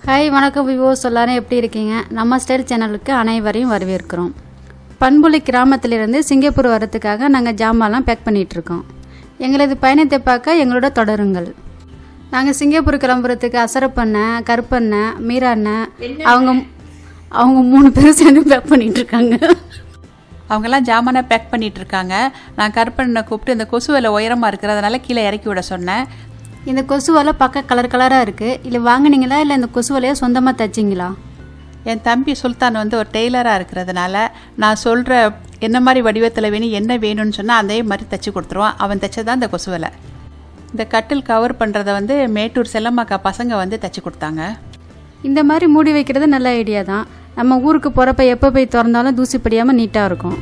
Hi வணக்கம் விவோஸ் எல்லாரும் எப்படி இருக்கீங்க? நம்ம ஸ்டைல் சேனலுக்கு அனைவரையும் வரவேற்கிறோம். பண்பொலி கிராமத்திலிருந்து சிங்கப்பூர் வரதுக்காக நாங்கள் ஜாமான்லாம் பேக் பண்ணிகிட்ருக்கோம். எங்களது பயணத்தை பார்க்க எங்களோட தொடருங்கள். நாங்கள் சிங்கப்பூர் கிளம்புறதுக்கு அசரப்பண்ண கருப்பண்ண மீராண்ண அவங்க 3 பேரும் சேர்ந்து பேக் பண்ணிகிட்ருக்காங்க. அவங்கெல்லாம் ஜாமானை பேக் பண்ணிகிட்ருக்காங்க. நான் கருப்பண்ணை கூப்பிட்டு இந்த கொசு வலை உயரமாக இருக்கிறதுனால கீழே இறக்கி விட சொன்னேன். இந்த கொசு வலை பார்க்க கலர் கலராக இருக்குது. இல்லை வாங்கினீங்களா இல்லை இந்த கொசு வலையை சொந்தமாக தைச்சிங்களா? என் தம்பி சுல்தான் வந்து ஒரு டெய்லராக இருக்கிறதுனால நான் சொல்கிற என்ன மாதிரி வடிவத்தில் வேணும் என்ன வேணும்னு சொன்னால் அதே மாதிரி தைச்சி கொடுத்துருவான். அவன் தைச்சதான் இந்த கொசு வலை. இந்த கட்டில் கவர் பண்ணுறதை வந்து மேட்டூர் செல்லம்மாக்கா பசங்க வந்து தைச்சி கொடுத்தாங்க. இந்த மாதிரி மூடி வைக்கிறது நல்ல ஐடியா தான். நம்ம ஊருக்கு போகிறப்ப எப்போ போய் திறந்தாலும் தூசி படியாமல் நீட்டாக இருக்கும்.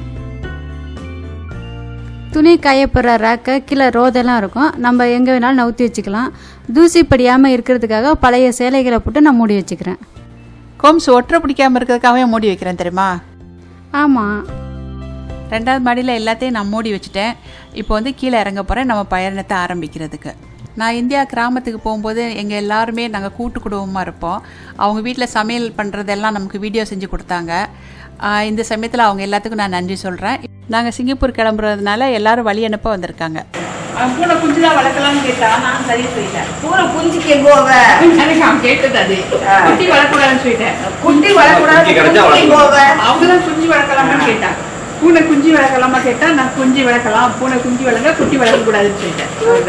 துணி காயப்படுற ரேக்கை கீழே ரோதெல்லாம் இருக்கும். நம்ம எங்கே வேணாலும் நவுத்தி வச்சுக்கலாம். தூசி படியாமல் இருக்கிறதுக்காக பழைய சேலைகளை போட்டு நான் மூடி வச்சுக்கிறேன். கோம்ஸ் ஒற்றை பிடிக்காமல் இருக்கிறதுக்காகவே மூடி வைக்கிறேன் தெரியுமா? ஆமாம். 2வது மாடியில் எல்லாத்தையும் நான் மூடி வச்சுட்டேன். இப்போ வந்து கீழே இறங்க போகிறேன் நம்ம பயணத்தை ஆரம்பிக்கிறதுக்கு. நான் இந்தியா கிராமத்துக்கு போகும்போது எங்கள் எல்லாருமே நாங்கள் கூட்டு குடும்பமாக இருப்போம். அவங்க வீட்டில் சமையல் பண்ணுறதெல்லாம் நமக்கு வீடியோ செஞ்சு கொடுத்தாங்க. இந்த சமயத்தில் அவங்க எல்லாத்துக்கும் நான் நன்றி சொல்கிறேன். நாங்கள் சிங்கப்பூர் கிளம்புறதுனால எல்லாரும் வழி அனுப்ப வந்திருக்காங்க. பூனை குஞ்சு தான் வளர்க்கலாம்னு கேட்டா நான் சரி சொல்லிட்டேன். பூனை குஞ்சு கேட்குவாங்க எனக்கு அவன் கேட்டது அது குட்டி வளர்க்கூடாதுன்னு சொல்லிட்டேன். குட்டி வளர்க்கூடாது அவங்க தான் குஞ்சு வளர்க்கலாமான்னு கேட்டான். பூனை குஞ்சு வளர்க்கலாமா கேட்டா நான் குஞ்சு வளர்க்கலாம், பூனை குஞ்சு வளர்க்க குட்டி வளர்க்கக்கூடாதுன்னு சொல்லிட்டேன்.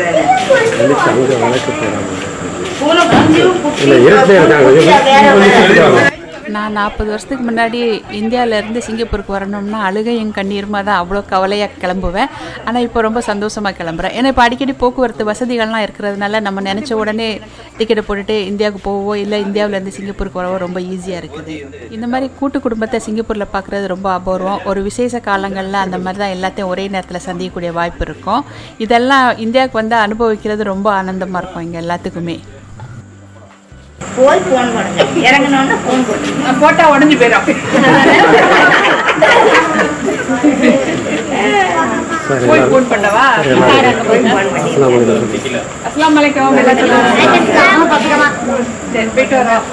நான் 40 வருஷத்துக்கு முன்னாடி இந்தியாவிலேருந்து சிங்கப்பூருக்கு வரணும்னா அழுகையும் கண்ணீருமா தான் அவ்வளோ கவலையாக கிளம்புவேன். ஆனால் இப்போ ரொம்ப சந்தோஷமாக கிளம்புறேன். ஏன்னா இப்போ அடிக்கடி போக்குவரத்து வசதிகள்லாம் இருக்கிறதுனால நம்ம நினச்ச உடனே டிக்கெட்டை போட்டுட்டு இந்தியாவுக்கு போவோ இல்லை இந்தியாவிலேருந்து சிங்கப்பூருக்கு வரவோ ரொம்ப ஈஸியாக இருக்குது. இந்த மாதிரி கூட்டு குடும்பத்தை சிங்கப்பூரில் பார்க்குறது ரொம்ப அபூர்வம். ஒரு விசேஷ காலங்களில் அந்த மாதிரி தான் எல்லாத்தையும் ஒரே நேரத்தில் சந்திக்கக்கூடிய வாய்ப்பு இருக்கும். இதெல்லாம் இந்தியாவுக்கு வந்து அனுபவிக்கிறது ரொம்ப ஆனந்தமாக இருக்கும் இங்கே எல்லாத்துக்குமே. போய் போன் பண்ணுங்க, இறங்கணும்னா போன் பண்ணுங்க, போட்டா உடஞ்சி போயிடும். போய் போன் பண்ணவா? அஸ்ஸலாமு அலைக்கும். சரி போயிட்டு வரோம்.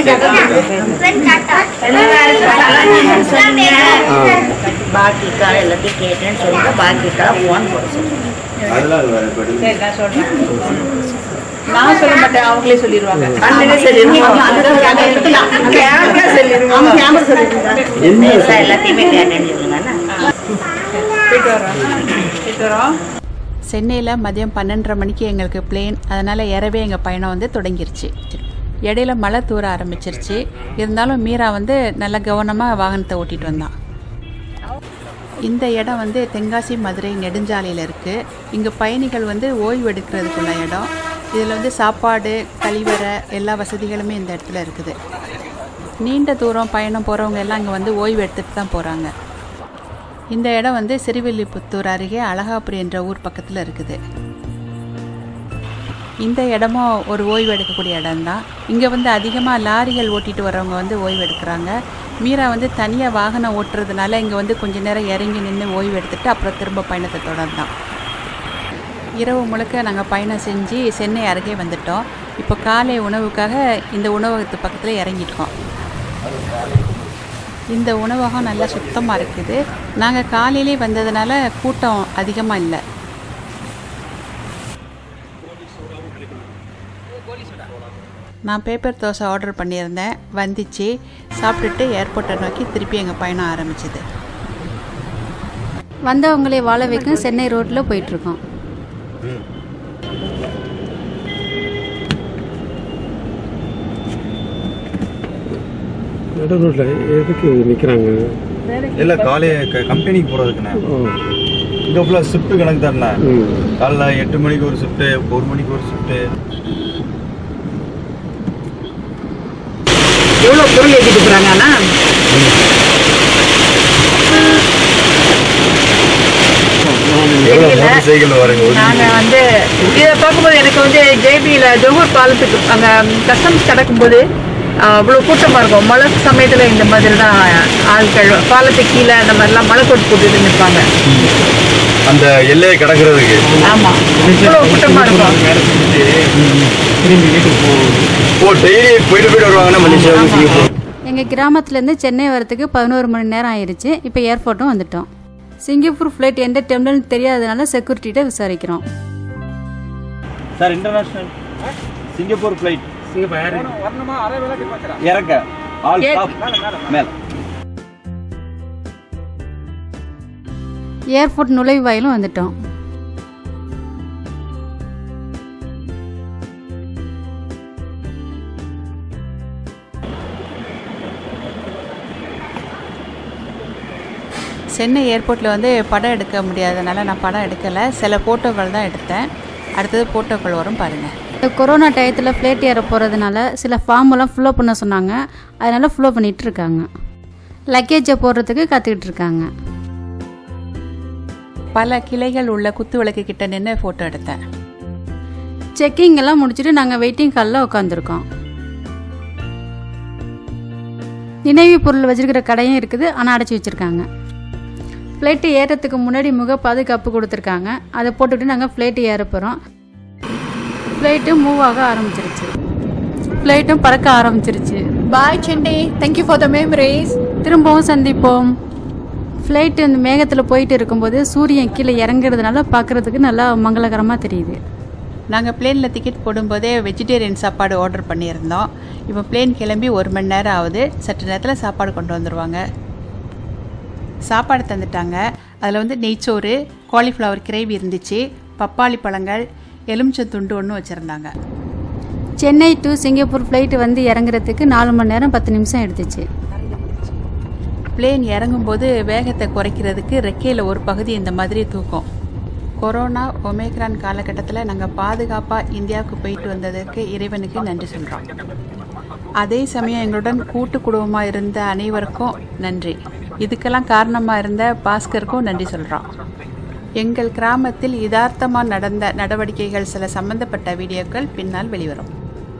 பாக்கிக்கா எல்லாத்தையும் கேட்டேன்னு சொல்லிட்டு பாக்கிக்கா போன் போட நான் சொல்றேன். நான் சொல்ல மாட்டேன், அவங்களே சொல்லிடுவாங்க. எல்லாத்தையுமே கேட்டேன்னு சொல்லுங்க. சென்னையில் மதியம் 12:30 மணிக்கு எங்களுக்கு பிளேன். அதனால் ஏறவே எங்கள் பயணம் வந்து தொடங்கிருச்சு. இடையில மழை தூர ஆரம்பிச்சிருச்சு. இருந்தாலும் மீரா வந்து நல்ல கவனமாக வாகனத்தை ஓட்டிகிட்டு வந்தான். இந்த இடம் வந்து தென்காசி மதுரை நெடுஞ்சாலையில் இருக்குது. இங்கே பயணிகள் வந்து ஓய்வு எடுக்கிறதுக்குள்ள இடம். இதில் வந்து சாப்பாடு கழிவறை எல்லா வசதிகளுமே இந்த இடத்துல இருக்குது. நீண்ட தூரம் பயணம் போகிறவங்க எல்லாம் இங்கே வந்து ஓய்வு எடுத்துகிட்டு தான் போகிறாங்க. இந்த இடம் வந்து சிறுவில்லிபுத்தூர் அருகே அழகாபுரி என்ற ஊர் பக்கத்தில் இருக்குது. இந்த இடமும் ஒரு ஓய்வு எடுக்கக்கூடிய இடம்தான். இங்கே வந்து அதிகமாக லாரிகள் ஓட்டிகிட்டு வரவங்க வந்து ஓய்வு எடுக்கிறாங்க. மீரா வந்து தனியாக வாகனம் ஓட்டுறதுனால இங்கே வந்து கொஞ்ச நேரம் இறங்கி நின்று ஓய்வு எடுத்துகிட்டு அப்புறம் திரும்ப பயணத்தை தொடர்ந்தான். இரவு முழுக்க நாங்கள் பயணம் செஞ்சு சென்னை அருகே வந்துட்டோம். இப்போ காலை உணவுக்காக இந்த உணவகத்து பக்கத்தில் இறங்கிட்டோம். இந்த உணவகம் நல்லா சுத்தமாக இருக்குது. நாங்கள் காலையிலே வந்ததுனால கூட்டம் அதிகமாக இல்லை. நான் பேப்பர் தோசை ஆர்டர் பண்ணியிருந்தேன், வந்துச்சு. சாப்பிட்டுட்டு ஏர்போர்ட்டை நோக்கி திருப்பி எங்கள் பயணம் ஆரம்பிச்சிது. வந்தவங்களே வாழ வைக்கும் சென்னை ரோட்டில் போயிட்டுருக்கோம். எதுக்கு நிற்கிறாங்க? இல்லை காலையில் கம்பெனிக்கு போகிறதுக்குண்ணே. இங்கே ஃபுல்லாக ஷிஃப்ட்டு கணக்கு தானே. காலைல 8 மணிக்கு ஒரு ஷிஃப்ட்டு, 1 மணிக்கு ஒரு ஷிஃப்ட்டு. எவ்வளோ பொருள் ஏற்றிட்டு போகிறாங்கன்னா நாங்கள் வந்து இதை பார்க்கும்போது எனக்கு வந்து ஜேபியில் ஜோஹூர் பாலத்துக்கு அங்கே கஸ்டம்ஸ் கிடக்கும்போது அவ்வளோ கூட்டமாக இருக்கும். மழை சமயத்தில் இந்த மாதிரி தான் ஆட்கள் பாலத்துக்கு கீழே அந்த மாதிரிலாம் மழை கொட்டு போட்டுட்டு நிற்பாங்க. அந்த எல்லையை கடக்கிறதுக்கு. ஆமாம், இவ்வளோ கூட்டமாக இருக்கும். ஓ, டெய்லி போயிட்டு வருவாங்கன்னா மலேசியா. எங்கள் கிராமத்துலேருந்து சென்னை வரத்துக்கு 11 மணி நேரம் ஆயிடுச்சு. இப்போ ஏர்போர்ட்டும் வந்துட்டோம். சிங்கப்பூர் ஃப்ளைட் எந்த டெர்மினல் தெரியாதனால செக்யூரிட்டிகிட்ட விசாரிக்கிறோம். சார், இன்டர்நேஷனல் சிங்கப்பூர் ஃப்ளைட் இறக்க ஆல் ஸ்டாப் மேல. ஏர்போர்ட் நுழைவாயிலும் வந்துட்டோம். சென்னை ஏர்போர்ட்டில் வந்து படம் எடுக்க முடியாதனால நான் படம் எடுக்கலை. சில ஃபோட்டோக்கள் தான் எடுத்தேன். அடுத்தது ஃபோட்டோக்கள் வரும் பாருங்கள். இந்த கொரோனா டயத்தில் ஃப்ளைட் ஏற போகிறதுனால சில ஃபார்மெல்லாம் ஃபில்லப் பண்ண சொன்னாங்க. அதனால் ஃபில்லப் பண்ணிகிட்டு இருக்காங்க. லக்கேஜை போடுறதுக்கு காத்துக்கிட்டு இருக்காங்க. பல கிளைகள் உள்ள குத்து விளக்கு கிட்ட நின்று ஃபோட்டோ எடுத்தேன். செக்கிங் எல்லாம் முடிச்சுட்டு நாங்கள் வெயிட்டிங் ஹாலில் உட்காந்துருக்கோம். நினைவு பொருள் வச்சிருக்கிற கடையும் இருக்குது, ஆனால் அடைச்சி வச்சுருக்காங்க. ஃப்ளைட்டு ஏறத்துக்கு முன்னாடி முக பாதுகாப்பு கொடுத்துருக்காங்க. அதை போட்டுவிட்டு நாங்கள் ஃப்ளைட்டு ஏற போகிறோம். ஃப்ளைட்டு மூவ் ஆக ஆரம்பிச்சிருச்சு. ஃப்ளைட்டும் பறக்க ஆரம்பிச்சிருச்சு. Bye Chennai, thank you for the memories. திரும்பவும் சந்திப்போம். ஃப்ளைட்டு இந்த மேகத்தில் போயிட்டு இருக்கும்போது சூரியன் கீழே இறங்குறதுனால பார்க்குறதுக்கு நல்லா மங்களகரமாக தெரியுது. நாங்கள் பிளேனில் டிக்கெட் போடும்போதே வெஜிடேரியன் சாப்பாடு ஆர்டர் பண்ணியிருந்தோம். இப்போ பிளேன் கிளம்பி 1 மணி நேரம் ஆகுது. சற்று நேரத்தில் சாப்பாடு கொண்டு வந்துடுவாங்க. சாப்பாடு தந்துட்டாங்க. அதில் வந்து நெய்ச்சோறு, காலிஃப்ளவர் கிரேவி இருந்துச்சு, பப்பாளி பழங்கள், எலுமிச்சந்துண்டு ஒன்று வச்சுருந்தாங்க. சென்னை டு சிங்கப்பூர் ஃப்ளைட்டு வந்து இறங்குறதுக்கு 4 மணி நேரம் 10 நிமிஷம் எடுத்துச்சு. பிளேன் இறங்கும்போது வேகத்தை குறைக்கிறதுக்கு ரெக்கையில் ஒரு பகுதி இந்த மாதிரி தூக்கும். கொரோனா ஒமேக்ரான் காலகட்டத்தில் நாங்கள் பாதுகாப்பாக இந்தியாவுக்கு போயிட்டு வந்ததற்கு இறைவனுக்கு நன்றி சொல்கிறோம். அதே சமயம் எங்களுடன் கூட்டு குடும்பமாக இருந்த அனைவருக்கும் நன்றி. இதுக்கெல்லாம் காரணமாக இருந்த பாஸ்கருக்கும் நன்றி சொல்கிறோம். எங்கள் கிராமத்தில் யதார்த்தமாக நடந்த நடவடிக்கைகள் சில சம்பந்தப்பட்ட வீடியோக்கள் பின்னால் வெளிவரும்.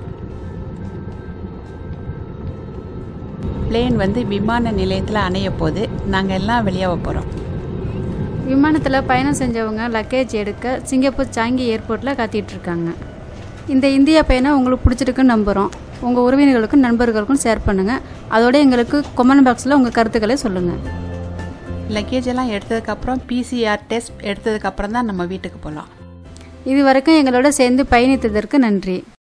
பிளேன் வந்து விமான நிலையத்தில் அணைய போது நாங்கள் எல்லாம் வெளியாக போகிறோம். விமானத்தில் பயணம் செஞ்சவங்க லக்கேஜ் எடுக்க சிங்கப்பூர் சாங்கி ஏர்போர்ட்டில் காத்திட்டு இருக்காங்க. இந்த இந்தியா பயணம் உங்களுக்கு பிடிச்சிருக்குன்னு நம்புகிறோம். உங்கள் உறவினர்களுக்கும் நண்பர்களுக்கும் ஷேர் பண்ணுங்கள். அதோட எங்களுக்கு கமெண்ட் பாக்ஸில் உங்கள் கருத்துக்களை சொல்லுங்கள். லக்கேஜ் எல்லாம் எடுத்ததுக்கப்புறம் PCR டெஸ்ட் எடுத்ததுக்கப்புறம் தான் நம்ம வீட்டுக்கு போகலாம். இது வரைக்கும் எங்களோட சேர்ந்து பயணித்ததற்கு நன்றி.